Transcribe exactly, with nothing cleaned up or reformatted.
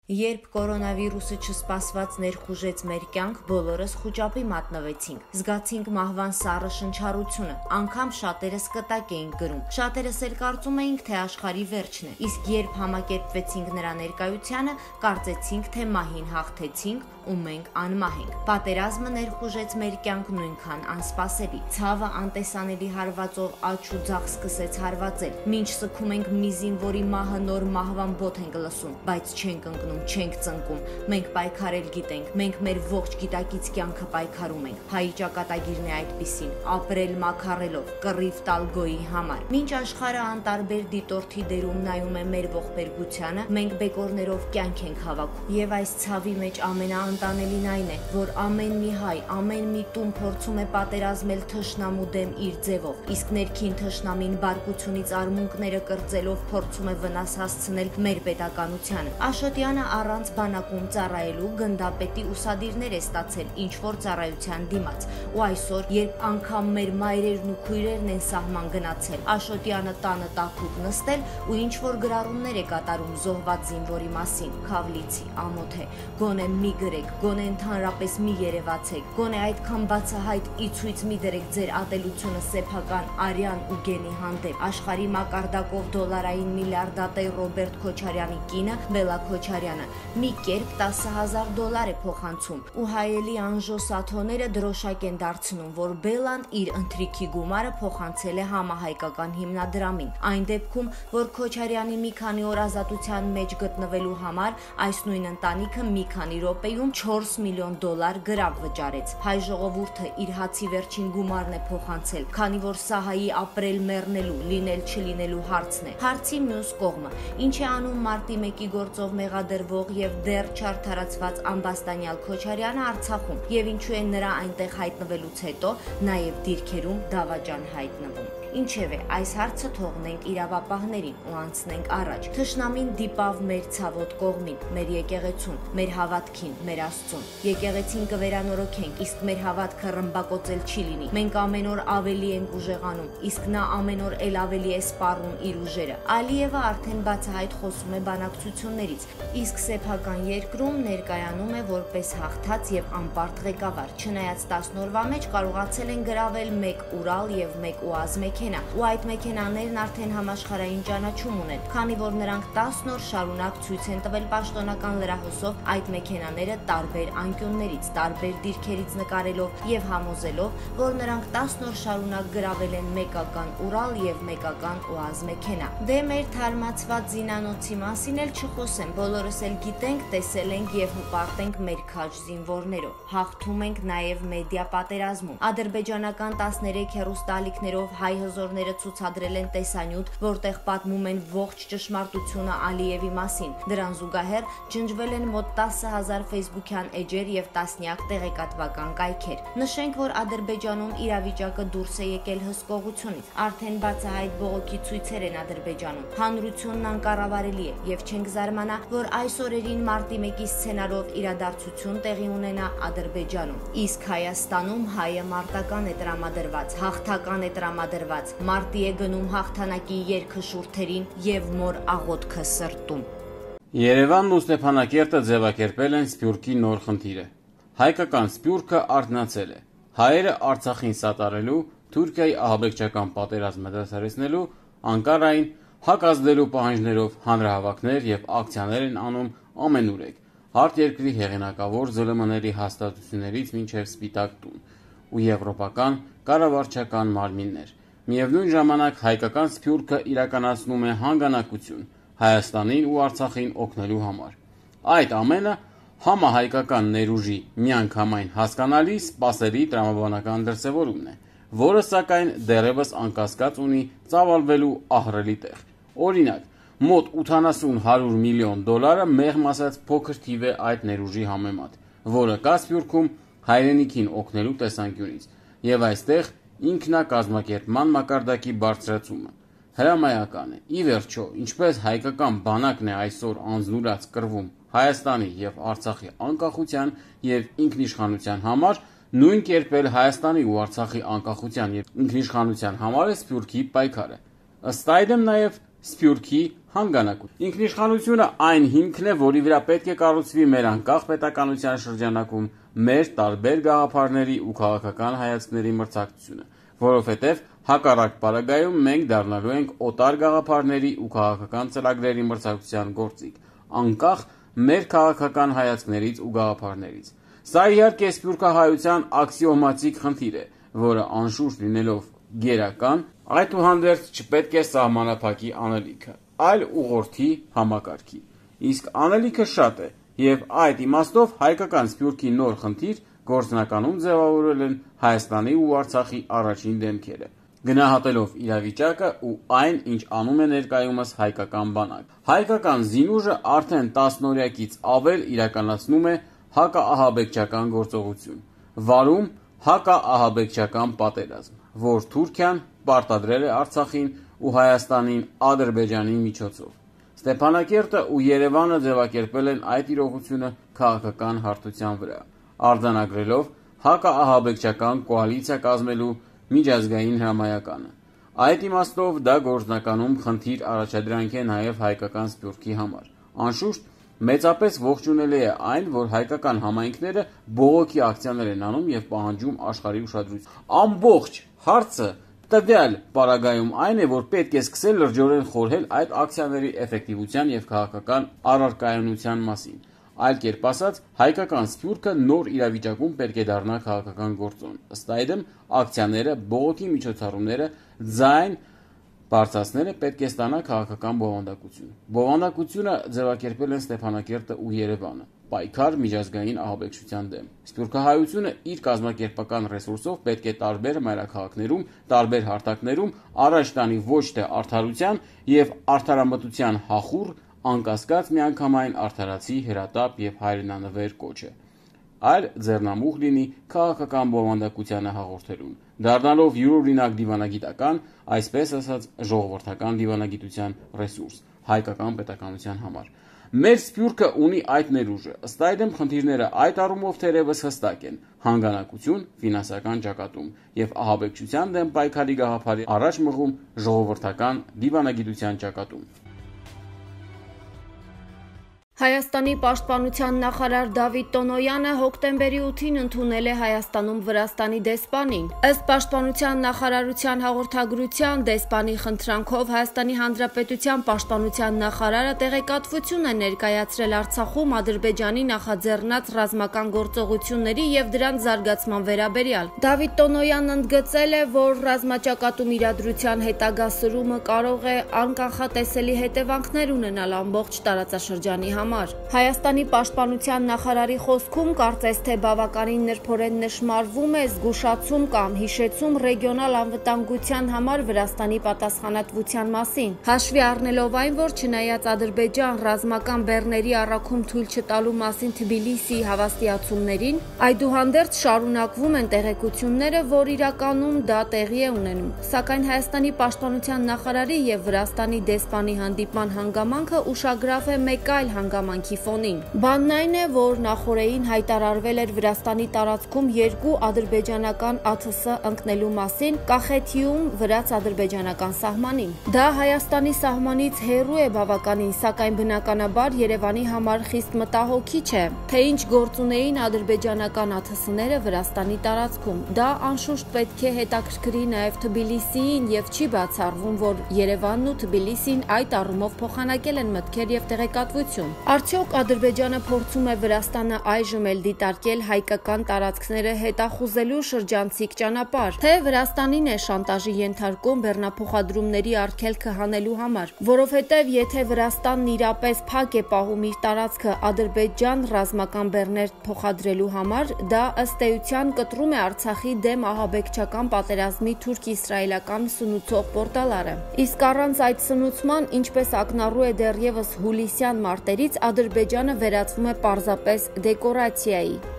Երբ կորոնավիրուսը չսպասված ներխուժեց մեր կյանք, բոլորս խուճապի մատնվեցինք, զգացինք մահվան սառը շնչառությունը, անգամ շատերս կտակ էինք գրում, շատերս էլ կարծում էինք, թե աշխարհի վերջն է, իսկ երբ համակերպվեցինք նրա ներկայությանը, կարծեցինք, թե մահին հաղթեցինք ու մենք անմահ ենք։ Պատերազմը ներխուժեց մեր կյանք նույնքան անսպասելի, ցավը անտեսանելի հարվածով աճ ու ձախ սկսեց հարվածել, մինչ սգում ենք մի զինվորի մահը նոր մահվան բոթ ենք լսում, բայց չենք ընկնում, չենք ծնկում, մենք պայքարել գիտենք, մենք մեր ողջ գիտակից կյանքը պայքարում ենք։ Հայի ճակատագիրն է այդպիսին, ապրել մաքարելով, կռիվ տալ գոյի համար։ Մինչ աշխարհը անտարբեր դիտորդի դերում նայում է մեր ողբերգությանը, մենք բեկորներով կյանք ենք հավաքում։ Եվ այս ցավի մեջ ամենաանտանելին այն է, որ ամեն մի հայ, ամեն մի տուն փորձում է պատերազմել թշնամու դեմ իր ձևով, իսկ ներքին թշնամին բարկությունից արմունկները կրծելով փորձում է վնաս հասցնել մեր պետականությանը։ Աշոտյանը առանց բանակում ծառայելու գնդապետի ուսադիրներ է ստացել ինչ որ ծառայության դիմաց, ու այսօր, երբ անգամ մեր մայրերն ու քույրերն են սահման գնացել, Աշոտյանը տանը տաքուկ նստել ու ինչ որ գրառումներ է կատարում զոհված զինվորի մասին, Քավլիցի, ամոթ է, գոնե մի գրեք, գոնե ընդհանրապես մի երևացեք, գոնե այդքան բացահայտ ի ցույց մի դրեք ձեր ատելությունը սեփական Արյան ու Գենի հանդեպ։ Աշխարհի մակարդակով դոլարային միլիարդատեր Ռոբերտ Քոչարյանի կինը Բելա Քոչարյանը մի կերպ տասը հազար դոլար է փոխանցում, ու հայելի անժո սաթոները դրոշակ են դարձնում, որ Բելան իր ընթրիքի գումարը փոխանցել է համահայկական հիմնադրամին։ Այն դեպքում, որ Քոչարյանի մի քանի օր ազատության մեջ գտնվելու համար այս նույն ընտանիքը մի քանի րոպեում չորս միլիոն դոլար գրավ վճարեց։ Հայ ժողովուրդը իր հացի վերջին գումարն է փոխանցել, քանի որ սա հայի ապրել մեռնելու, լինել չլինելու հարցն է։ Հարցի մյուս կողմը, ինչ է անում մարտի մեկի գործով մեղադրվող եւ դեռ չարդարացված ամբաստանյալ Քոչարյանը Արցախում, եւ ինչու է նրա այնտեղ հայտնվելուց հետո նաեւ դիրքերում դավաճան հայտնվում։ Ինչևէ, այս հարցը թողնենք իրավապահներին ու անցնենք առաջ։ Թշնամին դիպավ մեր ցավոտ կողմին, մեր եկեղեցուն, մեր հավատքին, մեր Աստծուն։ Եկեղեցին կվերանորոգենք, իսկ մեր հավատքը ռմբակոծել չի լինի։ Մենք ամեն օր ավելի ենք ուժեղանում, իսկ նա ամեն օր էլ ավելի է սպառում իր ուժերը։ Ալիևը արդեն բացահայտ խոսում է բանակցություններից, իսկ սեփական երկրում ներկայանում է որպես հաղթած եւ անպարտ ղեկավար։ Չնայած տասն օրվա մեջ կարողացել են գրավել մեկ Ուրալ եւ մեկ ՈՒԱԶ մեքենա, ու այդ մեքենաներն արդեն համաշխարհային ճանաչում ունեն, քանի որ նրանք տասն օր շարունակ ցույց են տվել պաշտոնական լրահոսով այդ մեքենաները տարբեր անկյուններից, տարբեր դիրքերից նկարելով եւ համոզելով, որ նրանք տասն օր շարունակ գրավել են մեկական Ուրալ եւ մեկական ՈՒԱԶ մեքենա։ Դե մեր թարմացված զինանոցի մասին էլ չխոսեմ, բոլորս էլ գիտենք, տեսել ենք եւ հպարտ ենք մեր քաջ զինվորներով։ Հաղթում ենք նաեւ մեդիա պատերազմում։ Ադրբեջանական տասներեք հեռուստաալիքներով հայ հզորները ցուցադրել են տեսանյութ, որտեղ պատմում են ողջ ճշմարտությունը Ալիևի մասին։ Դրան զուգահեռ ջնջվել են մոտ տասը հազար ֆեյսբուքյան էջեր եւ տասնյակ տեղեկատվական կայքեր։ Նշենք, որ Ադրբեջանում իրավիճակը դուրս է եկել հսկողությունից։ Արդեն բացահայտ բողոքի ցույցեր են Ադրբեջանում։ Հանրությունն անկառավարելի է եւ չենք զարմանա, որ այս օրերին մարտի մեկի սցենարով իրադարձություն տեղի ունենա Ադրբեջանում։ Իսկ Հայաստանում հայը մարտական է տրամադրված, հաղթական է տրամադրված, մարտի է գնում հաղթանակի երգը շուրթերին եւ մոր աղոթքը սրտում։ Երևանն ու Ստեփանակերտը ձևակերպել են Սփյուռքի նոր խնդիրը։ Հայկական Սփյուռքը արթնացել է։ Հայերը Արցախին սատարելու, Թուրքիայի ահաբեկչական պատերազմը դադարեցնելու, Անկարային հակազդելու պահանջներով հանրահավաքներ եւ ակցիաներ են անում ամենուրեք, հարթ երկրի հեղինակավոր ԶԼՄ-ների հաստատություններից մինչև Սպիտակ տուն ու եվրոպական կառավարչական մարմիններ։ Միևնույն ժամանակ հայկական Սփյուռքը իրականացնում է հանգանակություն Հայաստանին ու Արցախին օգնելու համար։ Այդ ամենը համահայկական ներուժի միանգամայն հասկանալի, սպասելի տրամաբանական դրսևորումն է, որը սակայն դեռևս անկասկած ունի ծավալվելու ահռելի տեղ։ Օրինակ, մոտ ութանասուն հարյուր միլիոն դոլարը մեղմ ասած փոքր թիվ է այդ ներուժի համեմատ, որը կա Սփյուռքում հայրենիքին օգնելու տեսանկյունից, եւ այստեղ ինքնակազմակերպման մակարդակի բարձրացումը հրամայական է։ Ի վերջո, ինչպես հայկական բանակն է այսօր անձնուրաց կռվում Հայաստանի եւ Արցախի անկախության եւ ինքնիշխանության համար, նույն կերպ էլ Հայաստանի ու Արցախի անկախության եւ ինքնիշխանության համար է Սփյուռքի պայքարը։ Ըստ այդմ նաեւ Սփյուռքի հանգանակություն։ Ինքնիշխանությունը այն հիմքն է, որի վրա պետք է կառուցվի մեր անկախ պետականության շրջանակում մեր տարբեր գաղափարների ու քաղաքական հայացքների մրցակցությունը, որովհետև հակառակ պարագայում մենք դառնալու ենք օտար գաղափարների ու քաղաքական ծրագրերի մրցակցության գործիք, անկախ մեր քաղաքական հայացքներից ու գաղափարներից։ Սա իհարկե սփյուռքահայության աքսիոմատիկ խնդիր է, որը անշուշտ լինելով գերական, այդուհանդերձ չպետք է սահմանափակի անելիքը, այլ ուղղորդի համակարգի։ Իսկ անելիքը շատ է, եւ այդ իմաստով հայկական սփյուռքի նոր խնդիր գործնականում ձևավորել են Հայաստանի ու Արցախի առաջին դեմքերը, գնահատելով իրավիճակը ու այն, ինչ անում է ներկայումս հայկական բանակ։ Հայկական զինուժը արդեն տասնօրյակից ավել իրականացնում է հակաահաբեկչական գործողություն, վարում հակաահաբեկչական պատերազմ, որ Թուրքիան պարտադրել է Արցախին ու Հայաստանին Ադրբեջանի միջոցով։ Ստեփանակերտը ու Երևանը ձևակերպել են այդ իրողությունը քաղաքական հարթության վրա, արձանագրելով հակաահաբեկչական կոալիցիա կազմելու միջազգային հրամայականը։ Այդ իմաստով դա գործնականում խնդիր առաջադրանք է նաև հայկական սփյուռքի համար։ Անշուշտ մեծապես ողջունելի է այն, որ հայկական համայնքները բողոքի ակցիաներ են անում եւ պահանջում աշխարհի ուշադրություն։ Ամբողջ հարցը տվյալ պարագայում այն է, որ պետք է սկսել լրջորեն խորհել այդ ակցիաների էֆեկտիվության եւ քաղաքական առարկայունության մասին։ Այլ կերպ ասած, հայկական սփյուռքը նոր իրավիճակում պետք է դառնա քաղաքական գործոն։ Ըստ այդմ, ակցիաները, բողոքի միջոցառումները, ձայն բարձրացնելը պետք է ստանա քաղաքական բովանդակություն։ Բովանդակությունը ձևակերպել են Ստեփանակերտը ու Երևանը, պայքար միջազգային ահաբեկչության դեմ։ Սփյուռքահայությունը իր կազմակերպական ռեսուրսով պետք է տարբեր մայրաքաղաքներում, տարբեր հարթակներում առաջ տանի ոչ թե արդարության եւ արդարամտության հախուռ, անկասկած միանգամայն արդարացի, հրատապ եւ հայրենանվեր կոչը, այլ ձեռնամուխ լինի քաղաքական բովանդակությանը հաղորդելուն, դառնալով յուրօրինակ դիվանագիտական, այսպես ասած ժողովրդական դիվանագիտության ռեսուրս հայկական պետականության համար։ Մեր սփյուռքը ունի այդ ներուժը, ըստ այդմ խնդիրները այդ առումով թերևս հստակ են՝ հանգանակություն, ֆինանսական ճակատում եւ ահաբեկչության դեմ պայքարի գաղափարի առաջ մղում ժողովրդական դիվանագիտության ճակատում։ Հայաստանի պաշտպանության նախարար Դավիթ Տոնոյանը հոկտեմբերի ութին ընդունել է Հայաստանում Վրաստանի դեսպանին։ Ըստ պաշտպանության նախարարության հաղորդագրության, դեսպանի խնդրանքով Հայաստանի Հանրապետության պաշտպանության նախարարը տեղեկատվություն է ներկայացրել Արցախում Ադրբեջանի նախաձեռնած ռազմական գործողությունների եւ դրանց զարգացման վերաբերյալ։ Դավիթ Տոնոյանն ընդգծել է, որ ռազմաճակատում իրադրության հետագա սրումը կարող է անկանխատեսելի հետևանքներ ունենալ ամբողջ տարածաշրջանի համար։ Հայաստանի պաշտպանության նախարարի խոսքում կարծես թե բավականին նրբորեն նշմարվում է զգուշացում կամ հիշեցում ռեգիոնալ անվտանգության համար Վրաստանի պատասխանատվության մասին։ Հաշվի առնելով այն, որ չնայած Ադրբեջան ռազմական բեռների առաքում թույլ չտալու մասին Թբիլիսիի հավաստիացումներին, այդուհանդերձ շարունակվում են տեղեկությունները, որ իրականում դա տեղի է ունենում։ Սակայն Հայաստանի պաշտպանության նախարարի եւ Վրաստանի դեսպանի հանդիպման հանգամանքը ուշագրավ է մեկ այլ հանգամանքի ֆոնին։ Բանն այն է, որ նախորդին հայտարարվել էր Վրաստանի տարածքում երկու ադրբեջանական ԱԹՍ ընկնելու մասին Կախեթիում վրաց-ադրբեջանական սահմանին։ Դա Հայաստանի սահմանից հեռու է բավականին, սակայն բնականաբար Երևանի համար խիստ մտահոգիչ է, թե ինչ գործ ունեին ադրբեջանական ԱԹՍ-ները Վրաստանի տարածքում։ Դա անշուշտ պետք է հետաքրքրի նաև Թբիլիսիին եւ չի բացառվում, որ Երևանն ու Թբիլիսին այդ առումով փոխանակել են մտքեր եւ տեղեկատվություն։ Արդյոք Ադրբեջանը փորձում է Վրաստանը այժմ էլ դիտարկել հայկական տարածքները հետախուզելու շրջանցիկ ճանապարհ, թե Վրաստանին է շանտաժի ենթարկում բեռնափոխադրումների արգելքը հանելու համար, որովհետև եթե Վրաստանն իրապես փակ է պահում իր տարածքը Ադրբեջան ռազմական բեռներ փոխադրելու համար, դա ըստ էության կտրում է Արցախի դեմ ահաբեկչական պատերազմի թուրք-իսրայելական սնուցող պորտալարը։ Իսկ առանց այդ սնուցման, ինչպես ակնառու է դեռևս հուլիսյան մարտերից, Ադրբեջանը վերածվում է պարզապես դեկորացիայի։